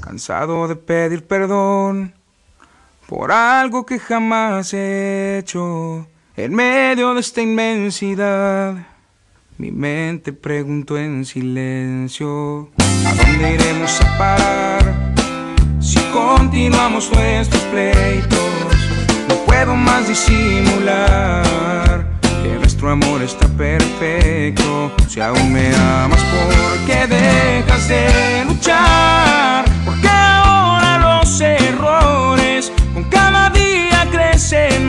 cansado de pedir perdón por algo que jamás he hecho. En medio de esta inmensidad, mi mente preguntó en silencio: ¿a dónde iremos a parar si continuamos nuestros pleitos? No puedo más disimular que nuestro amor está perfecto. Si aún me amas, ¿por qué dejas de luchar? Porque ahora los errores con cada día crecen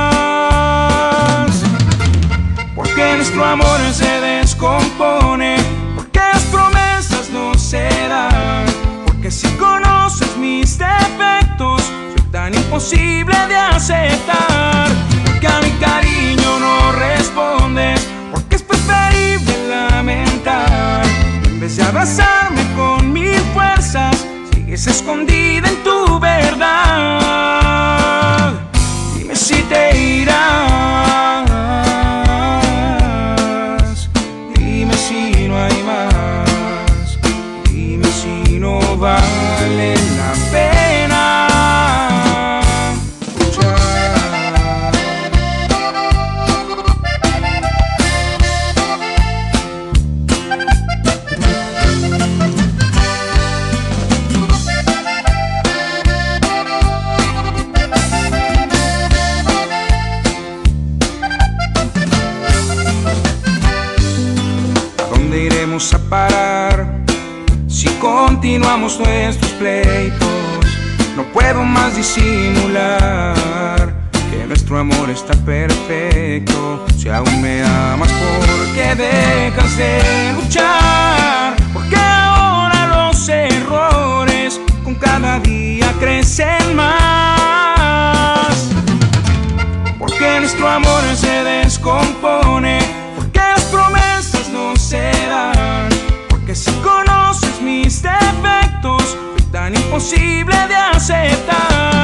más. Porque nuestro amor se descompone, porque las promesas no se dan. Porque si conoces mis defectos, soy tan imposible de aceptar. Porque a mi cariño no respondes, porque es preferible lamentar. En vez de abrazarme con mil fuerzas, sigues escondida en tu verdad. Dime si te irás, dime si no hay más, dime si no vale la pena luchar. ¿A dónde iremos a parar si continuamos nuestros pleitos? No puedo más disimular que nuestro amor está perfecto. Si aún me amas, ¿por qué dejas de luchar? Porque ahora los errores con cada día crecen más. Porque nuestro amor se descompone, porque las promesas no se dan. Porque si conoces mis defectos, soy tan imposible de aceptar.